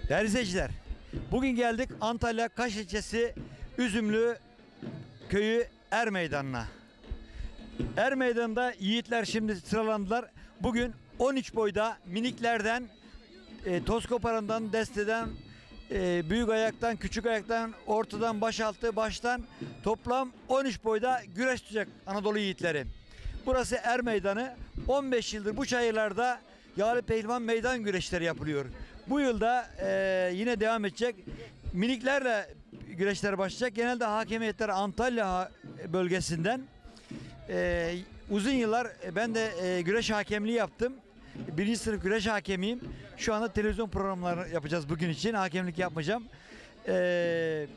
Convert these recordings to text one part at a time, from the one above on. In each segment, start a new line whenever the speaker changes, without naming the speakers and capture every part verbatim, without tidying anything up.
Değerli izleyiciler, bugün geldik Antalya Kaş ilçesi Üzümlü köyü Er Meydanı'na. Er Meydanı'nda yiğitler şimdi sıralandılar. Bugün on üç boyda miniklerden, e, toz koparandan, desteden, e, büyük ayaktan, küçük ayaktan, ortadan, başaltı, baştan toplam on üç boyda güreş tutacak Anadolu yiğitleri. Burası Er Meydanı. on beş yıldır bu çayırlarda yağlı pehlivan meydan güreşleri yapılıyor. Bu yılda e, yine devam edecek. Miniklerle güreşler başlayacak. Genelde hakemiyetler Antalya bölgesinden. E, uzun yıllar ben de e, güreş hakemliği yaptım. Birinci sınıf güreş hakemiyim. Şu anda televizyon programları yapacağız bugün için. Hakemlik yapmayacağım. E,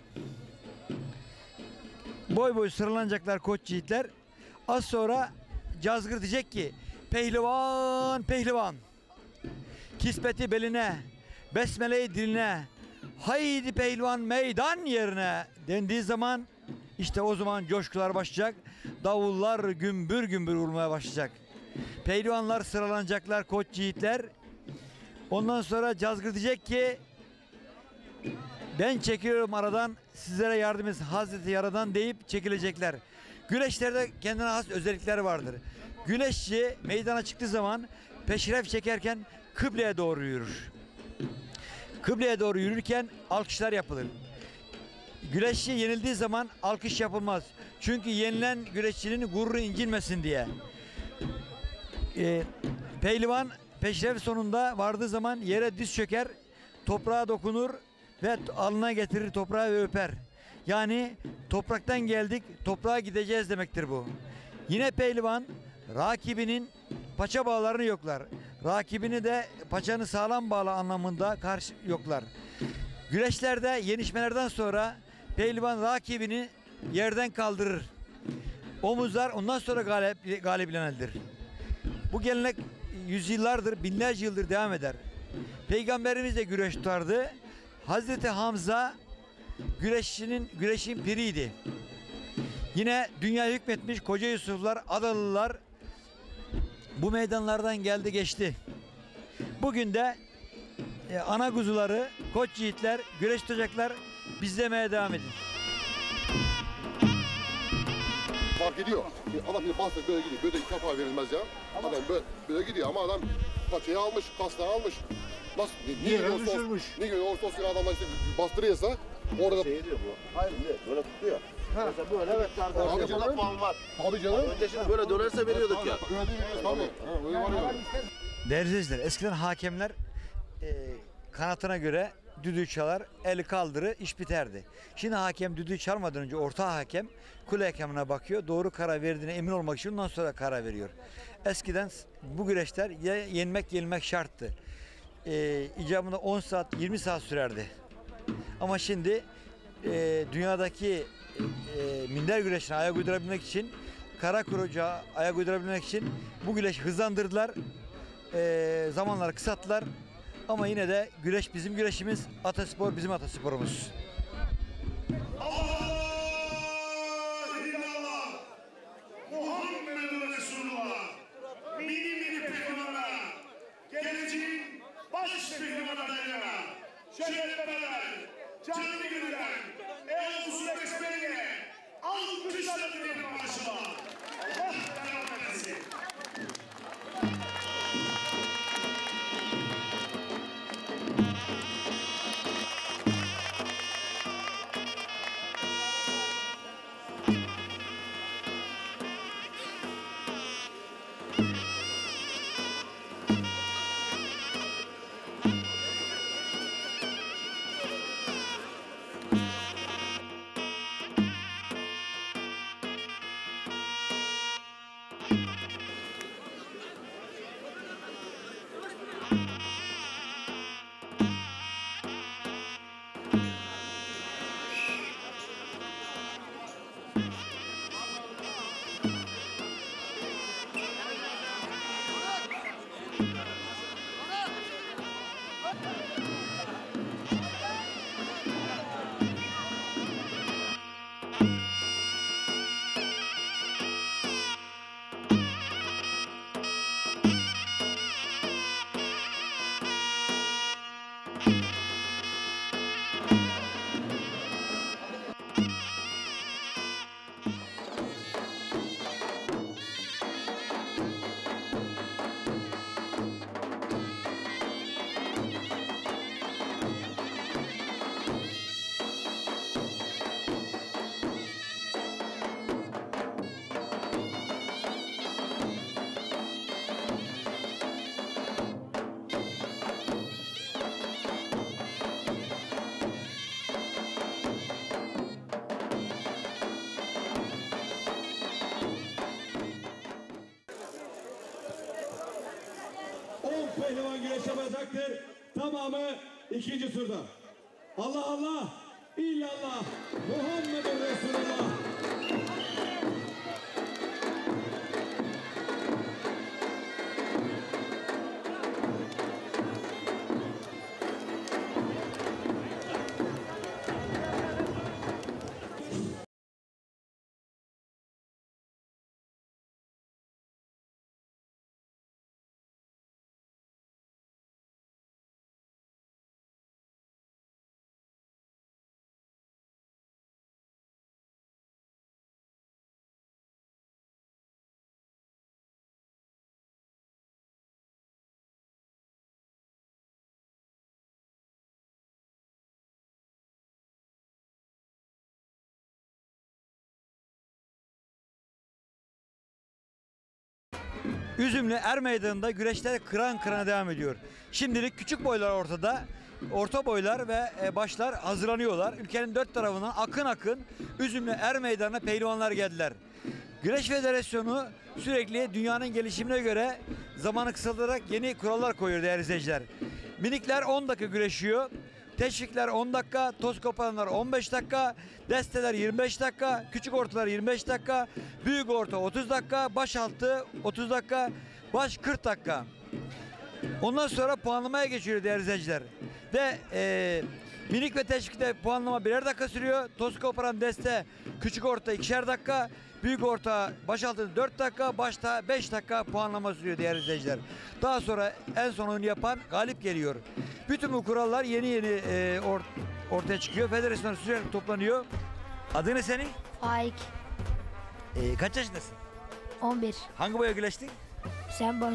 boy boy sıralanacaklar koç yiğitler. Az sonra cazgır diyecek ki pehlivan pehlivan, kispeti beline, besmeleyi diline, haydi pehlivan meydan yerine dendiği zaman işte o zaman coşkular başlayacak. Davullar gümbür gümbür vurmaya başlayacak. Pehlivanlar sıralanacaklar, koç yiğitler. Ondan sonra cazgır diyecek ki ben çekiliyorum aradan, sizlere yardım etsin Hazreti Yaradan deyip çekilecekler. Güreşlerde kendine has özellikler vardır. Güreşçi meydana çıktığı zaman peşref çekerken kıbleye doğru yürür. Kıbleye doğru yürürken alkışlar yapılır. Güreşçi yenildiği zaman alkış yapılmaz. Çünkü yenilen güreşçinin gururu incinmesin diye. Ee, pehlivan peşref sonunda vardığı zaman yere diz çöker, toprağa dokunur ve alnına getirir toprağı ve öper. Yani topraktan geldik, toprağa gideceğiz demektir bu. Yine pehlivan rakibinin paça bağlarını yoklar. Rakibini de paçanı sağlam bağla anlamında karşı yoklar. Güreşlerde yenişmelerden sonra pehlivan rakibini yerden kaldırır. Omuzlar ondan sonra galip, galipleneldir. Bu gelenek yüzyıllardır, binlerce yıldır devam eder. Peygamberimiz de güreş tutardı. Hazreti Hamza güreşçinin güreşin piriydi. Yine dünya hükmetmiş koca Yusuflar, Adalılar bu meydanlardan geldi geçti. Bugün de e, ana kuzuları, koç yiğitler güreş tutacaklar. İzlemeye devam edin.
Fark ediyor. Adam bir bastır böyle gidiyor. Böyle ilk defa verilmez ya. Adam böyle, böyle gidiyor ama adam paçayı almış, kasnağı almış. Nasıl? Niye düşürmüş? Ne gibi olsa olsun adamlar işte bastırıyorsa orada...
Şey diyor bu. Hayır ne? Böyle tutuyor. Ha. Mesela böyle evet kardeşim.
Abi canım.
Puan var.
Abi canım.
Önce şimdi böyle dönerse veriyorduk ya.
Öyle veriyoruz tabii. Ha, öyle var ya.
Değerli izleyiciler, eskiden hakemler e, kanatına göre düdüğü çalar, eli kaldırır, iş biterdi. Şimdi hakem düdüğü çalmadan önce orta hakem kule hakemine bakıyor. Doğru karar verdiğine emin olmak için ondan sonra karar veriyor. Eskiden bu güreşler ya yenmek yenilmek şarttı. E, icabında on saat yirmi saat sürerdi. Ama şimdi e, dünyadaki e, minder güreşine ayak uydurabilmek için, kara kuruca ayak uydurabilmek için bu güreş hızlandırdılar. E, zamanları kısalttılar. Ama yine de güreş bizim güreşimiz, ataspor bizim atasporumuz.
Muhammed Resulullah, mini mini pehlivana, geleceğin baş pehlivan adayına, şeref beraber, canlı gönülden, el-Usul Besmele'ye, alkışlarla dilerim başıma. Allah beraber etsin.
on pehlivan güreş yapacaktır. Tamamı ikinci turda. Allah Allah, illallah, Muhammedun Resulullah.
Üzümlü Er Meydanı'nda güreşler kıran kırana devam ediyor. Şimdilik küçük boylar ortada. Orta boylar ve başlar hazırlanıyorlar. Ülkenin dört tarafından akın akın Üzümlü Er Meydanı'na pehlivanlar geldiler. Güreş Federasyonu sürekli dünyanın gelişimine göre zamanı kısaltarak yeni kurallar koyuyor değerli izleyiciler. Minikler on dakika güreşiyor. Teşvikler on dakika, toz koparanlar on beş dakika, desteler yirmi beş dakika, küçük ortalar yirmi beş dakika, büyük orta otuz dakika, baş altı otuz dakika, baş kırk dakika. Ondan sonra puanlamaya geçiyor değerli izleyiciler. Ve e, minik ve teşvikte puanlama birer dakika sürüyor. Toz koparan deste, küçük orta ikişer dakika, büyük orta baş altı dört dakika, başta beş dakika puanlama sürüyor değerli izleyiciler. Daha sonra en sonunu yapan galip geliyor. Bütün bu kurallar yeni yeni e, or, ortaya çıkıyor. Federasyon sürekli toplanıyor. Adı ne senin?
Faik.
E, kaç yaşındasın?
on bir.
Hangi boya güreştin?
Sembol.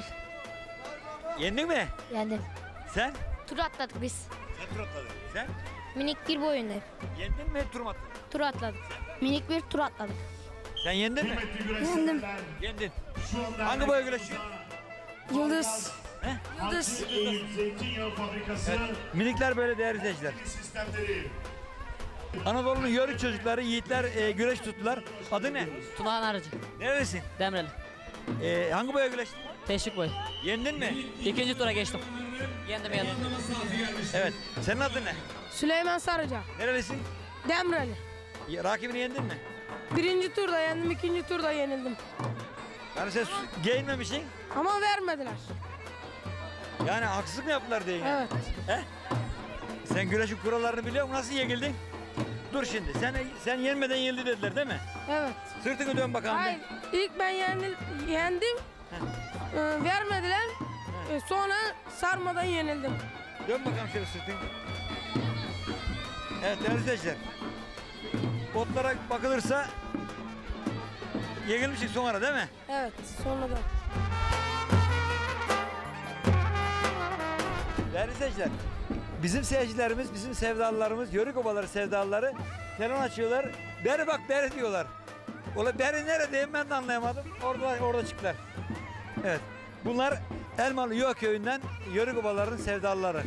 Yendin mi?
Yendim.
Sen?
Tur atladık biz.
Sen tur atladın. Sen?
Minik bir boyunda.
Yendin mi? Tur mu atladın?
Tur atladık. Minik bir tur atladık.
Sen yendin mi?
Yendim.
Yendin. Hangi boya güreşiyorsun?
Yıldız.
He?
Yıldız.
Zeytinyağı fabrikası.
Evet. Minikler böyle değerli izleyiciler.
Sistemleri.
Anadolu'nun yörük çocukları, yiğitler e, güreş tuttular. Adı ne?
Tunahan Arıcı,
Nerelisin?
Demreli,
E, hangi boya güreştin?
Teşvik Boy.
Yendin mi?
İkinci tura geçtim. Yendim yendim.
Evet. Senin adın ne?
Süleyman Sarıca,
Nerelisin?
Demreli.
Ya, rakibini yendin mi?
Birinci turda yendim, ikinci turda yenildim.
Yani sen su- giyinmemişsin.
Ama vermediler.
Yani haksızlık mı yaptılar diye.
Evet.
He? Sen güreşin kurallarını biliyor musun? Nasıl yenildin? Dur şimdi. Sen sen yenmeden yenildi dediler değil mi?
Evet.
Sırtını dön bakalım.
Hayır, ilk ben yenil, yendim. Ee, vermediler. Ee, sonra sarmadan yenildim.
Dön bakalım şöyle sırtını. Evet değerli izleyiciler. Botlara bakılırsa yenilmiştik sonra değil mi?
Evet, sonradan.
Değerli izleyiciler, bizim seyircilerimiz, bizim sevdalılarımız, Yörük obaları sevdalıları telefon açıyorlar. Beri bak beri diyorlar. Ola beri neredeyim ben de anlayamadım. Orada orada çıktılar. Evet. Bunlar Elmalı Yuva köyünden Yörük obalarının sevdalıları.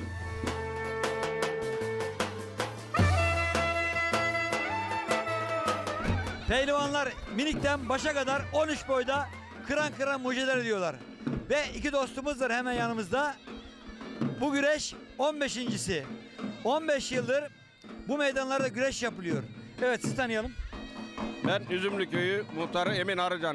Pehlivanlar minikten başa kadar on üç boyda kıran kıran mucizeler ediyorlar. Ve iki dostumuz var hemen yanımızda. Bu güreş on beşincisi. on beş yıldır bu meydanlarda güreş yapılıyor. Evet sizi tanıyalım.
Ben Üzümlü Köyü muhtarı Emin Arıcan.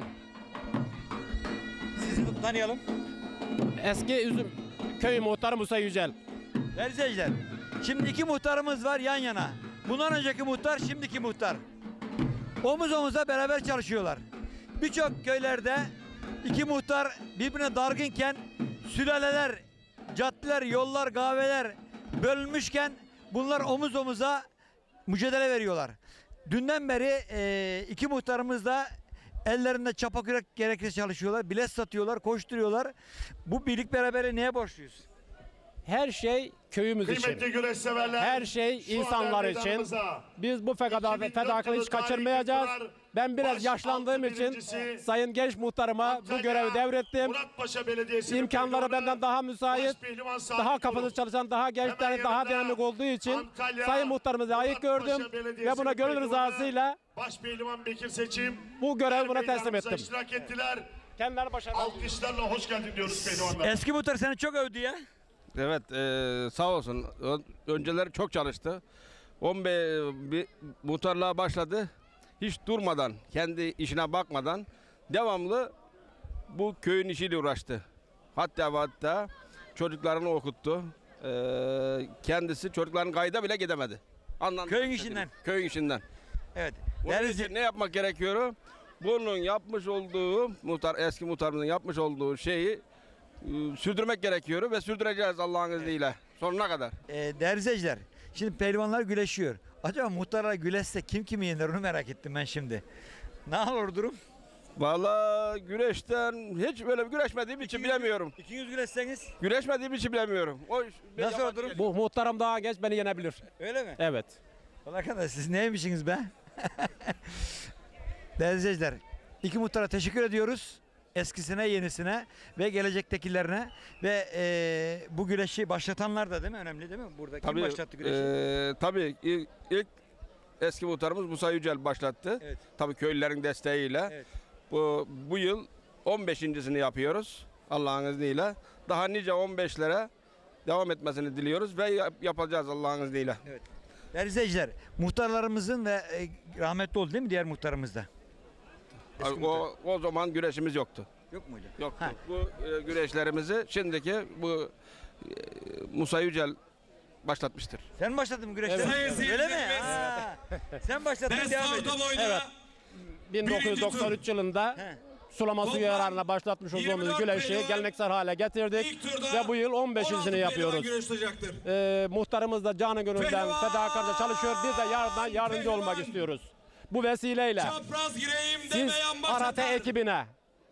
Sizi tanıyalım.
Eski Üzüm Köy Muhtarı Musa Yücel.
Değerli izleyiciler, şimdi iki muhtarımız var yan yana. Bundan önceki muhtar, şimdiki muhtar. Omuz omuza beraber çalışıyorlar. Birçok köylerde iki muhtar birbirine dargınken sülaleler, caddeler, yollar, kahveler bölünmüşken bunlar omuz omuza mücadele veriyorlar. Dünden beri e, iki muhtarımız da ellerinde çapa kürek gerekirse çalışıyorlar. Bilet satıyorlar, koşturuyorlar. Bu birlik berabere neye borçluyuz?
Her şey köyümüz
Kıymetli
için.
güreş severler.
Her şey
şu
insanlar
haber
için.
meydanımıza
Biz bu fedakarlığı
iki bin dört
hiç
yılı
kaçırmayacağız.
tarihi
Ben biraz
baş
yaşlandığım
altı
için
birincisi
Sayın Genç Muhtarıma bu
Antalya
görevi devrettim.
Muratpaşa Belediyesi'nin
İmkanları
pehlivana,
benden daha müsait,
başpehlivan Salih
daha
Torun.
kafası çalışan, daha gençler,
Hemen
daha
yanında
dinamik olduğu için
Antalya
Sayın Muhtarımızı layık
Muratpaşa
gördüm
Belediyesi'nin
ve buna gönül
pehlivana,
rızasıyla
Başpehlivan Bekir Seçim
bu görevi buna teslim
meydanımıza
ettim.
iştirak ettiler.
Kendilerine başarılar diliyorum.
Alkışlarla hoş geldin diyoruz pehlivanlar.
Eski muhtar seni çok övdü ya.
Evet, e, sağ olsun. Ö- Önceleri çok çalıştı. on beş bir muhtarlığa başladı. Hiç durmadan, kendi işine bakmadan devamlı bu köyün işiyle uğraştı. Hatta ve hatta çocuklarını okuttu. E, kendisi çocukların kayda bile gidemedi. Anladın
Köyün
mı?
işinden.
Köyün işinden.
Evet.
Onun
Değerli
için ne yapmak gerekiyor? Bunun yapmış olduğu, muhtar, eski muhtarımızın yapmış olduğu şeyi e, sürdürmek gerekiyor ve sürdüreceğiz Allah'ın izniyle sonuna kadar.
e, değerli izleyiciler, şimdi pehlivanlar güleşiyor. Acaba muhtarlar güleşse kim kimi yener onu merak ettim ben şimdi. Ne olur durum?
Vallahi güreşten hiç böyle güreşmediğim için bilemiyorum.
İkiniz güleşseniz.
Güreşmediğim için bilemiyorum. O
Nasıl
yabancı
durum?
geliyor.
Bu muhtarım daha genç, beni yenebilir.
Öyle mi?
Evet.
Valla arkadaş siz neymişsiniz be? Değerli izleyiciler, iki muhtara teşekkür ediyoruz. Eskisine, yenisine ve gelecektekilerine ve e, bu güreşi başlatanlar da değil mi? Önemli değil mi? Burada kim
Tabii,
başlattı güreşi?
e, tabii ilk, ilk eski muhtarımız Musa Yücel başlattı.
Evet.
Tabii köylülerin desteğiyle.
Evet.
Bu, bu yıl on beşincisini yapıyoruz Allah'ın izniyle. Daha nice on beşlere devam etmesini diliyoruz ve yap- yapacağız Allah'ın izniyle.
Değerli izleyiciler, muhtarlarımızın ve e, rahmetli oldu değil mi diğer muhtarımız da? Eski muhtar.
O, o zaman güreşimiz yoktu.
Yok muydu?
Yoktu.
Ha.
Bu e, güreşlerimizi şimdiki bu e, Musa Yücel başlatmıştır.
Sen başladın mı güreşleri? Öyle mi? Ha. Sen başladın devam et.
Evet. bin dokuz yüz doksan üç yılında
He.
sulama suyu yararına başlatmış olduğumuz güreşi geleneksel hale getirdik ve bu yıl on beşincisini yapıyoruz. Ee, muhtarımız da canı gönülden fedakarca çalışıyor. Biz de yarından yardımcı olmak istiyoruz. Bu vesileyle siz Arate ekibine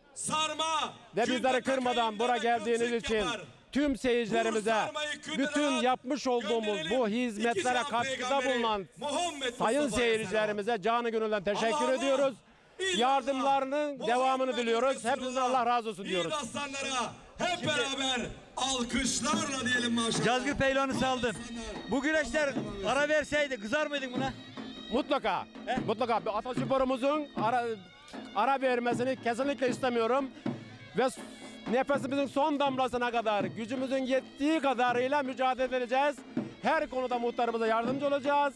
Sarma
ve bizleri kırmadan buraya geldiğiniz için tüm seyircilerimize bütün yapmış olduğumuz bu hizmetlere katkıda bulunan sayın seyircilerimize canı gönülden teşekkür ediyoruz. Yardımlarının devamını diliyoruz. Hepinizden Allah razı olsun diyoruz.
aslanlara hep beraber alkışlarla diyelim maşallah.
Cazgır pehlivanı saldım. Bu güreşler ara verseydi kızar mıydın buna?
Mutlaka, mutlaka atasporumuzun ara, ara vermesini kesinlikle istemiyorum. Ve s- nefesimizin son damlasına kadar, gücümüzün yettiği kadarıyla mücadele edeceğiz. Her konuda muhtarımıza yardımcı olacağız.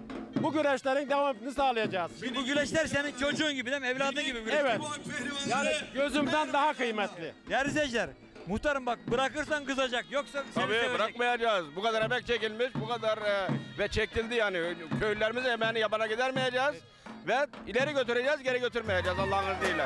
Bu güreşlerin devamını sağlayacağız.
Bu güreşler senin çocuğun gibi değil mi? Evladın gibi güreşler.
Evet, yani gözümden daha kıymetli.
Değerli izleyiciler, muhtarım bak bırakırsan kızacak yoksa seni
Tabii
sevecek.
bırakmayacağız. Bu kadar emek çekilmiş, bu kadar e, ve çekildi yani. Köylülerimizin emeğini yabana gidermeyeceğiz ve ileri götüreceğiz, geri götürmeyeceğiz Allah'ın izniyle.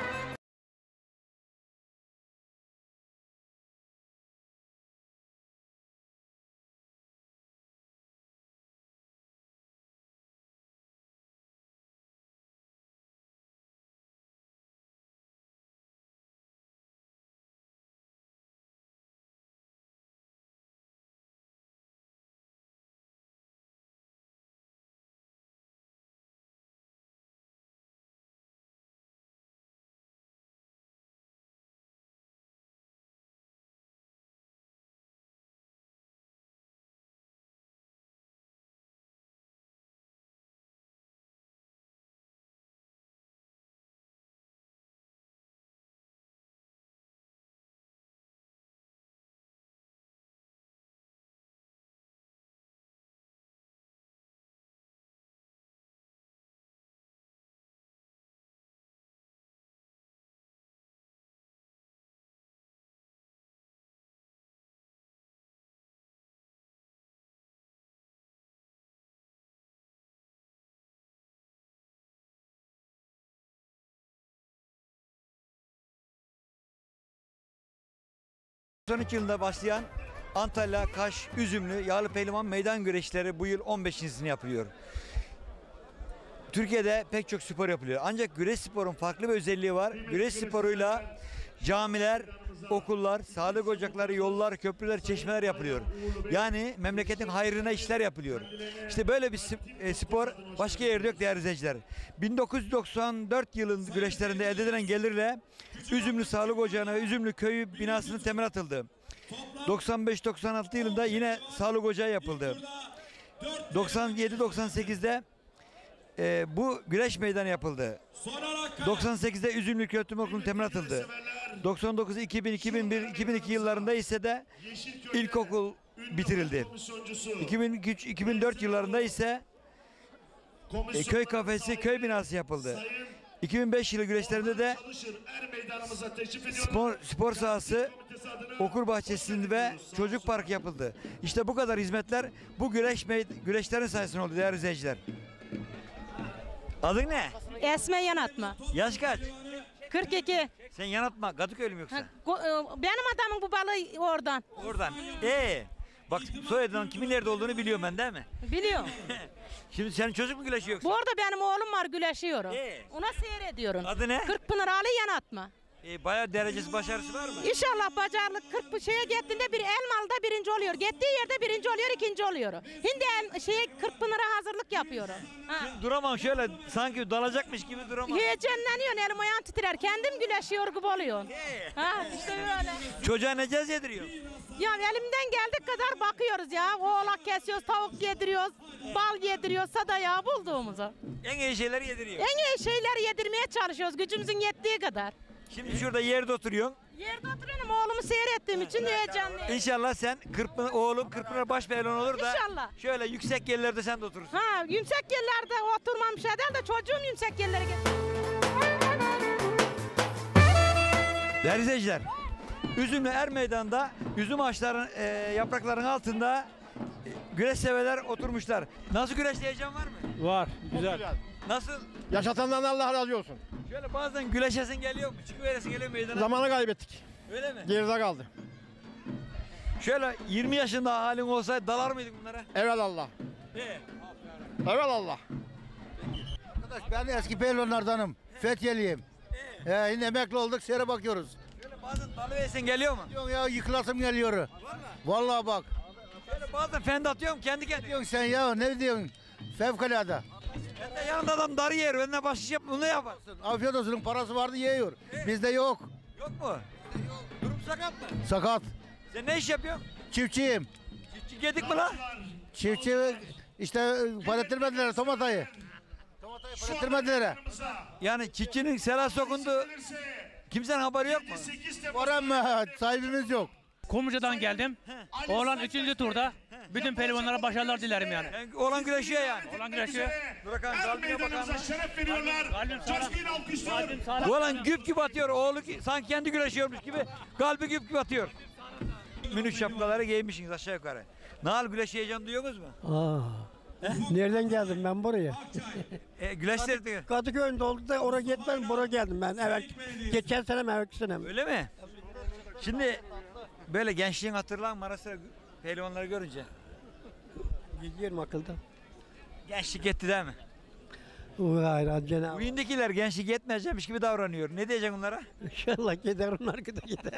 doksan üç yılında başlayan Antalya, Kaş, Üzümlü, Yağlı Pehlivan meydan güreşleri bu yıl on beşincisini yapılıyor. Türkiye'de pek çok spor yapılıyor. Ancak güreş sporun farklı bir özelliği var. Güreş sporuyla camiler, okullar, sağlık ocakları, yollar, köprüler, çeşmeler yapılıyor. Yani memleketin hayrına işler yapılıyor. İşte böyle bir spor başka yerde yok değerli izleyiciler. bin dokuz yüz doksan dört yılın güreşlerinde elde edilen gelirle Üzümlü Sağlık Ocağı'na ve Üzümlü Köyü binasının temel atıldı. doksan beş doksan altı yılında yine sağlık ocağı yapıldı. doksan yedi doksan sekizde e, bu güreş meydanı yapıldı. doksan sekizde Üzümlü Köy Okulu'nun temel atıldı. doksan dokuz, iki bin, iki bin bir, iki bin iki yıllarında ise de ilkokul bitirildi. iki bin üç, iki bin dört yıllarında ise e, köy kafesi, köy binası yapıldı. iki bin beş yılı güreşlerinde de spor, spor sahası, okul bahçesi ve çocuk parkı yapıldı. İşte bu kadar hizmetler bu güreş güreşlerin sayesinde oldu değerli izleyiciler. Adın ne?
Esme Yanatma.
Yaş kaç?
kırk iki.
Sen Yanatma, Kadıköylü mü yoksa?
Ha, benim adamın bu balığı oradan.
Oradan. Ee, bak soyadının kimin nerede olduğunu biliyorum ben değil mi?
Biliyorum.
Şimdi senin çocuk mu güleşiyor yoksa?
Bu arada benim oğlum var güleşiyorum.
Ee?
Ona seyrediyorum.
Adı ne?
Kırkpınar Ali Yanatma.
Ee, bayağı derecesi başarısı var mı?
İnşallah bacarlık kırk şeye gittiğinde bir Elmalı'da birinci oluyor. Gittiği yerde birinci oluyor, ikinci oluyor. Şimdi el, şeye Kırkpınar'a hazırlık yapıyorum. Ha.
Duramam şöyle sanki dalacakmış gibi duramam.
Heyecanlanıyorsun, elim ayağım titrer. Kendim güleşiyor gibi oluyor.
Ee?
Ha, işte böyle.
Çocuğa ne cez yediriyor?
Ya elimden geldik kadar bakıyoruz ya. Oğlak kesiyoruz, tavuk yediriyoruz, bal yediriyoruz, sadaya bulduğumuzu.
En iyi şeyleri yediriyor.
En iyi şeyleri yedirmeye çalışıyoruz gücümüzün yettiği kadar.
Şimdi şurada yerde oturuyorsun.
Yerde oturuyorum, oğlumu seyrettiğim için heyecanlıyım.
İnşallah sen Kırkpınar, oğlum Kırkpınar baş pehlivan olur da
İnşallah.
şöyle yüksek yerlerde sen de oturursun.
Ha, yüksek yerlerde oturmam şey der de çocuğum yüksek yerlere getir.
Değerli izleyiciler, Üzümlü Er Meydanı'nda üzüm ağaçlarının e, yapraklarının altında e, güreş severler oturmuşlar. Nasıl güreş heyecan var mı?
Var, güzel.
Nasıl?
Yaşatandan Allah razı olsun.
Şöyle bazen güleşesin geliyor mu? Çıkıveresin geliyor mu meydana?
Zamanı kaybettik.
Öyle mi?
Geride kaldı.
Şöyle yirmi yaşında halin olsaydı dalar mıydın bunlara?
Evelallah.
Ne?
Evelallah.
Arkadaş ben eski pehlivanlardanım. Fethiyeliyim. Ee, şimdi emekli olduk, seyre bakıyoruz.
Şöyle bazen dalıversin geliyor mu?
Diyorsun ya yıkılasım geliyor.
Vallahi.
Vallahi bak.
Şöyle bazen fende atıyorum kendi kendine.
Diyorsun sen ya ne diyorsun? Fevkalade.
Ben de yanında adam darı yer, önüne başış yap, bunu yapar.
Afiyet olsun, parası vardı yiyor. Bizde yok.
Yok mu? Durum sakat mı?
Sakat.
Sen ne iş yapıyorsun?
Çiftçiyim.
Çiftçi yedik mi lan?
Çiftçi işte para ettirmediler tomatayı. Tomatayı para ettirmediler.
Yani çiftçinin sela sokundu. Kimsenin haberi yok mu?
Var ama sahibimiz yok.
Kumruca'dan geldim. Oğlan üçüncü turda. Bütün pehlivanlara başarılar dilerim yani.
yani oğlan güreşiyor yani.
Oğlan güreşiyor.
Bırakan kalbine bakan.
şeref veriyorlar.
Kalbim sağlam.
alkışlar.
Kalbim sağlam.
Oğlan güp güp atıyor. Oğlu ki- sanki kendi güreşiyormuş gibi. Kalbi güp güp atıyor. Münich şapkaları giymişsiniz aşağı yukarı. Nal güreş heyecanı duyuyorsunuz mu?
Aa, nereden geldim ben buraya?
E, güreşler diyor.
Kadıköy'ünde olduk da oraya gitmedim, buraya geldim ben. Evet, geçen sene mi, evvelki sene mi?
Öyle mi? Şimdi böyle gençliğin hatırlar mı ara sıra pehlivanları görünce?
Gidiyorum akılda.
Gençlik yetti değil mi?
Hayır, Cenab-ı
Bugündekiler gençlik yetmeyecekmiş gibi davranıyor. Ne diyeceksin onlara?
İnşallah gider, onlar da gider.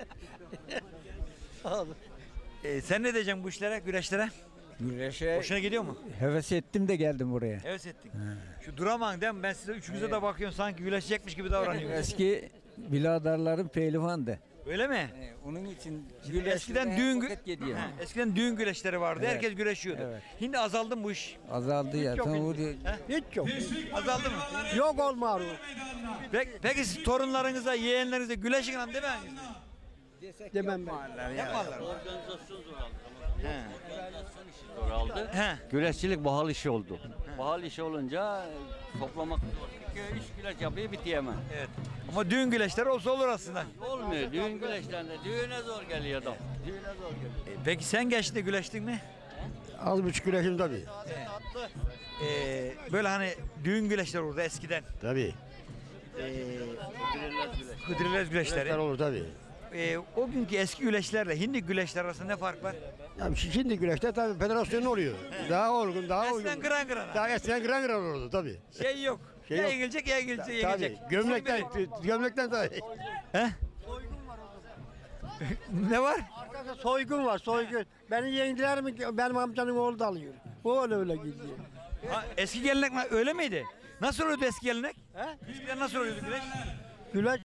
E, sen ne diyeceksin bu işlere, güreşlere?
Güreşe
Hoşuna gidiyor mu?
heves ettim de geldim buraya.
Evet ettik. Şu duraman değil mi? Ben size üçünüze de bakıyorum sanki güreşecekmiş gibi davranıyorsunuz.
Eski biraderlerim pehlivandı.
Öyle mi?
Ee, onun için
Şimdi eskiden düğün gü-
vakit gidiyor.
Ha, eskiden düğün güreşleri vardı.
Evet.
Herkes güreşiyordu.
Evet.
Şimdi azaldı mı bu iş?
Azaldı ya.
yok,
Tam
hiç.
o diye-
Hiç yok.
Azaldı mı?
Yok olmaz.
Peki, peki siz torunlarınıza, yeğenlerinize güleşin lan değil mi?
Demem ben.
Yapmazlar.
Zor aldı.
He.
Güreşçilik bahal işi oldu. Bahal işi olunca toplamak iki üç güleş yapıyor bitiyor hemen.
Evet. Ama düğün güleşleri olsa olur aslında.
Olmuyor. Düğün güleşlerinde düğüne zor geliyor adam. Düğüne zor geliyor.
E, peki sen gençliğinde güleştin mi?
Az buçuk güleşim tabii.
Ee, böyle hani düğün güleşleri olurdu eskiden.
Tabii.
Ee, Hıdrellez güleşleri.
olur tabii.
e, o günkü eski güleşlerle hindi güleşler arasında ne fark var?
Ya şimdi güreşte tabii federasyon oluyor. Daha olgun, daha
Eskiden
uygun.
kıran kırana.
Daha eskiden kıran kıran olurdu tabii.
Şey yok.
Şey
ya
yok.
yengilecek ya yengilecek.
Tabii.
yengilecek.
Gömlekten, gömlekten tabii.
He? Ne var?
Arkadaşlar soygun var, soygun. Beni yendiler mi? Benim amcanın oğlu da alıyor. O öyle öyle gidiyor.
Ha, eski gelenek mi- öyle miydi? Nasıl oluyordu eski gelenek?
He?
Eskiden nasıl oluyordu güreş?
Güleş